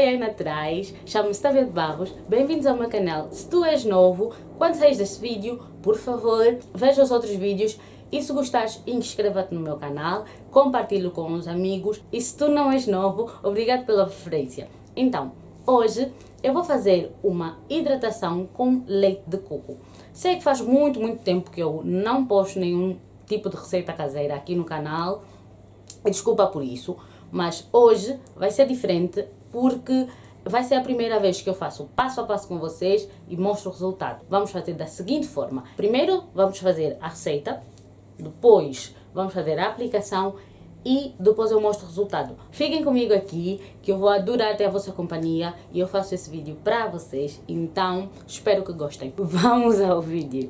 aí atrás, chamo-me Stávia de Barros, bem-vindos ao meu canal. Se tu és novo, quando saís deste vídeo, por favor, veja os outros vídeos e se gostares, inscreva-te no meu canal, compartilhe com os amigos e se tu não és novo, obrigado pela preferência. Então, hoje eu vou fazer uma hidratação com leite de coco. Sei que faz muito tempo que eu não posto nenhum tipo de receita caseira aqui no canal, desculpa por isso, mas hoje vai ser diferente porque vai ser a primeira vez que eu faço passo a passo com vocês e mostro o resultado. Vamos fazer da seguinte forma: primeiro vamos fazer a receita, depois vamos fazer a aplicação e depois eu mostro o resultado. Fiquem comigo aqui que eu vou adorar ter a vossa companhia e eu faço esse vídeo para vocês, então espero que gostem. Vamos ao vídeo.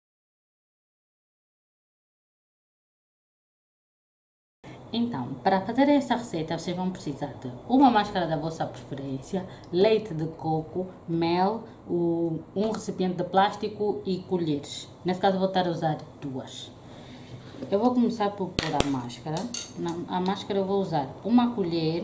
Então, para fazer esta receita, vocês vão precisar de uma máscara da vossa preferência, leite de coco, mel, um recipiente de plástico e colheres. Nesse caso, vou estar a usar duas. Eu vou começar por pôr a máscara. A máscara eu vou usar uma colher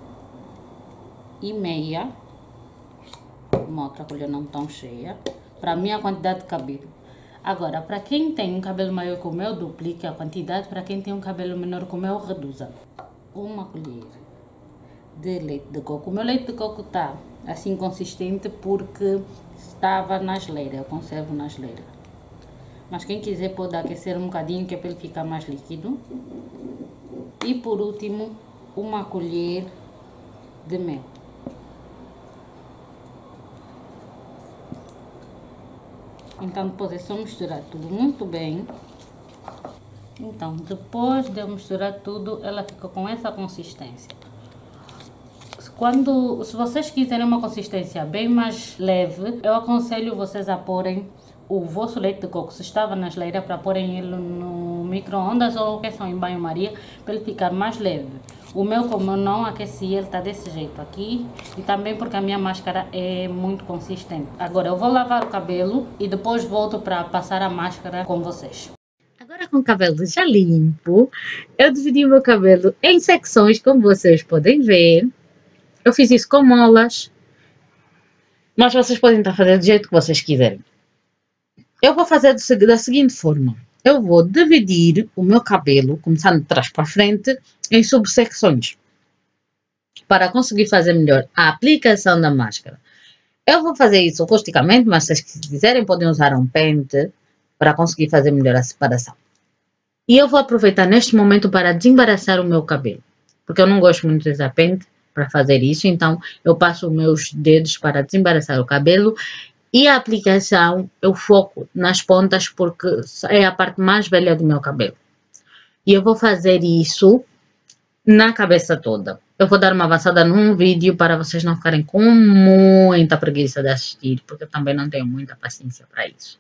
e meia, uma outra colher não tão cheia, para a minha quantidade de cabelo. Agora, para quem tem um cabelo maior que o meu, duplique a quantidade. Para quem tem um cabelo menor que o meu, reduza. Uma colher de leite de coco. O meu leite de coco está assim consistente porque estava na geleira. Eu conservo na geleira. Mas quem quiser pode aquecer um bocadinho que é para ele ficar mais líquido. E por último, uma colher de mel. Então depois é só misturar tudo muito bem. Então depois de eu misturar tudo, ela fica com essa consistência. Se vocês quiserem uma consistência bem mais leve, eu aconselho vocês a porem o vosso leite de coco, se estava na geleira, para porem ele no micro-ondas ou aqueçam em banho-maria para ele ficar mais leve. O meu, como eu não aqueci, ele está desse jeito aqui. E também porque a minha máscara é muito consistente. Agora eu vou lavar o cabelo e depois volto para passar a máscara com vocês. Agora com o cabelo já limpo, eu dividi o meu cabelo em secções, como vocês podem ver. Eu fiz isso com molas, mas vocês podem estar fazendo do jeito que vocês quiserem. Eu vou fazer da seguinte forma. Eu vou dividir o meu cabelo, começando de trás para frente, em subsecções, para conseguir fazer melhor a aplicação da máscara. Eu vou fazer isso rusticamente, mas se vocês quiserem podem usar um pente para conseguir fazer melhor a separação. E eu vou aproveitar neste momento para desembaraçar o meu cabelo, porque eu não gosto muito de usar pente para fazer isso, então eu passo os meus dedos para desembaraçar o cabelo. E a aplicação eu foco nas pontas porque é a parte mais velha do meu cabelo. E eu vou fazer isso na cabeça toda. Eu vou dar uma avançada num vídeo para vocês não ficarem com muita preguiça de assistir, porque eu também não tenho muita paciência para isso.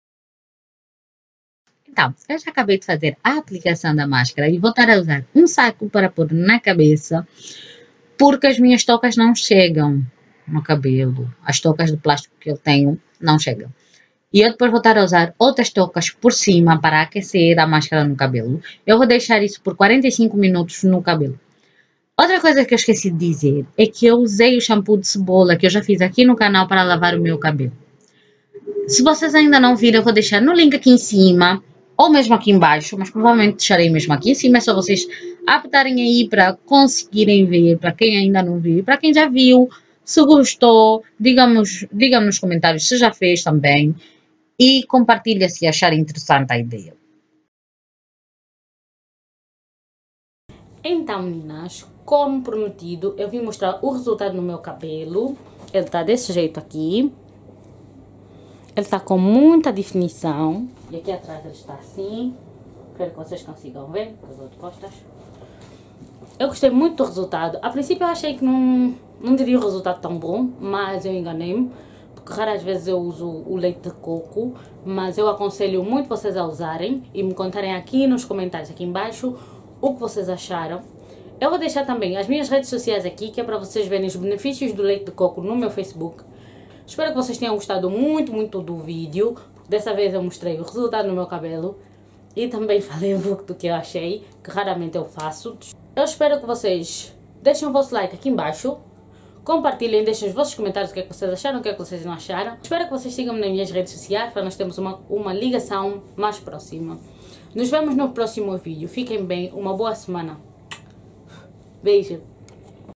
Então, eu já acabei de fazer a aplicação da máscara e vou estar a usar um saco para pôr na cabeça, porque as minhas toucas não chegam no cabelo. As toucas de plástico que eu tenho não chegam. E eu depois vou estar a usar outras toucas por cima para aquecer a máscara no cabelo. Eu vou deixar isso por 45 minutos no cabelo. Outra coisa que eu esqueci de dizer é que eu usei o shampoo de cebola que eu já fiz aqui no canal para lavar o meu cabelo. Se vocês ainda não viram, eu vou deixar no link aqui em cima ou mesmo aqui embaixo, mas provavelmente deixarei mesmo aqui em cima. É só vocês apertarem aí para conseguirem ver, para quem ainda não viu, para quem já viu. Se gostou, diga-me nos comentários se já fez também e compartilha se achar interessante a ideia. Então, meninas, como prometido, eu vim mostrar o resultado no meu cabelo. Ele tá desse jeito aqui. Ele tá com muita definição. E aqui atrás ele está assim. Espero que vocês consigam ver, que eu vou de costas. Eu gostei muito do resultado. A princípio eu achei que não teria um resultado tão bom, mas eu enganei-me, porque raras vezes eu uso o leite de coco, mas eu aconselho muito vocês a usarem e me contarem aqui nos comentários aqui embaixo o que vocês acharam. Eu vou deixar também as minhas redes sociais aqui, que é para vocês verem os benefícios do leite de coco no meu Facebook. Espero que vocês tenham gostado muito do vídeo, porque dessa vez eu mostrei o resultado no meu cabelo e também falei um pouco do que eu achei, que raramente eu faço. Eu espero que vocês deixem o vosso like aqui embaixo, Compartilhem, deixem os vossos comentários o que é que vocês acharam, o que é que vocês não acharam. Espero que vocês sigam-me nas minhas redes sociais para nós termos uma ligação mais próxima. Nos vemos no próximo vídeo. Fiquem bem, uma boa semana. Beijo.